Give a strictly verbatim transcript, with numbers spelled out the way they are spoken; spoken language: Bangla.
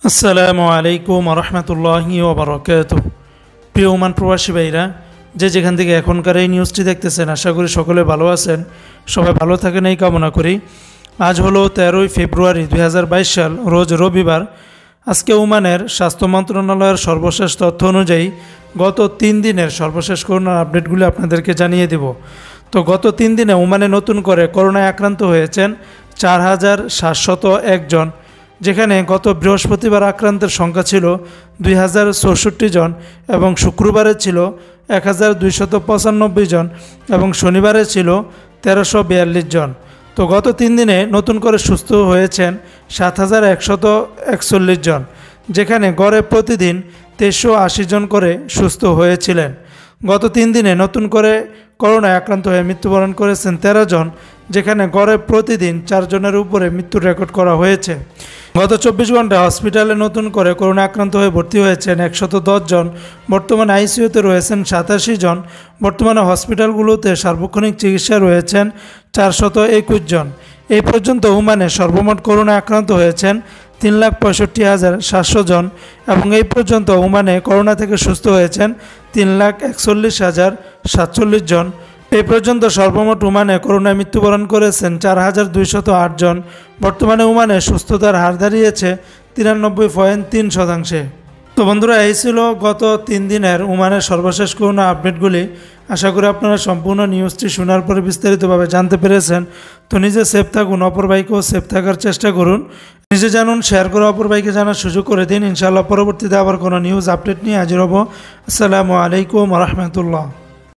আসসালামু আলাইকুম রহমতুল্লাহি ওবরাকাতুহ। প্রিয় ওমান প্রবাসী ভাইরা, যে যেখান থেকে এখনকার এই নিউজটি দেখতেছেন, আশা করি সকলে ভালো আছেন। সবাই ভালো থাকেন এই কামনা করি। আজ হলো তেরোই ফেব্রুয়ারি দুই হাজার বাইশ সাল, রোজ রবিবার। আজকে ওমানের স্বাস্থ্য মন্ত্রণালয়ের সর্বশেষ তথ্য অনুযায়ী গত তিন দিনের সর্বশেষ করোনার আপডেটগুলি আপনাদেরকে জানিয়ে দেব। তো গত তিন দিনে ওমানে নতুন করে করোনায় আক্রান্ত হয়েছেন চার হাজার সাতশত একজন, যেখানে গত বৃহস্পতিবার আক্রান্তের সংখ্যা ছিল দুই হাজার চৌষট্টি জন এবং শুক্রবারে ছিল এক হাজার দুইশত পঁচানব্বই জন এবং শনিবারে ছিল তেরোশো বিয়াল্লিশ জন। তো গত তিন দিনে নতুন করে সুস্থ হয়েছেন সাত হাজার একশত একচল্লিশ জন, যেখানে গড়ে প্রতিদিন তেইশশো আশি জন করে সুস্থ হয়েছিলেন। গত তিন দিনে নতুন করে করোনায় আক্রান্ত হয়ে মৃত্যুবরণ করেছেন তেরো জন, যেখানে গড়ে প্রতিদিন চারজনের উপরে মৃত্যুর রেকর্ড করা হয়েছে। গত চব্বিশ ঘন্টায় হসপিটালে নতুন করে করোনা আক্রান্ত হয়ে ভর্তি হয়েছেন একশত দশ জন। বর্তমানে আইসিইউতে রয়েছেন সাতাশি জন। বর্তমানে হসপিটালগুলোতে সার্বক্ষণিক চিকিৎসায় রয়েছেন চারশত একুশ জন। এই পর্যন্ত ওমানে সর্বমোট করোনা আক্রান্ত হয়েছেন তিন লাখ পঁয়ষট্টি হাজার সাতশো জন এবং এই পর্যন্ত ওমানে করোনা থেকে সুস্থ হয়েছেন তিন লাখ একচল্লিশ হাজার সাতচল্লিশ জন। এই পর্যন্ত সর্বমোট ওমানে করোনায় মৃত্যুবরণ করেছেন চার হাজার দুইশত আট জন। বর্তমানে ওমানে সুস্থতার হার দাঁড়িয়েছে তিরানব্বই পয়েন্ট তিন শতাংশে। তো বন্ধুরা, এই ছিল গত তিন দিনের ওমানের সর্বশেষ করোনা আপডেটগুলি। আশা করি আপনারা সম্পূর্ণ নিউজটি শোনার পরে বিস্তারিতভাবে জানতে পেরেছেন। তো নিজে সেফ থাকুন, অপর ভাইকেও সেফ থাকার চেষ্টা করুন। নিজে জানুন, শেয়ার করে অপর ভাইকে জানার সুযোগ করে দিন। ইনশাআল্লাহ পরবর্তীতে আবার কোনো নিউজ আপডেট নিয়ে হাজির হব। আসসালামু আলাইকুম রহমতুল্লাহ।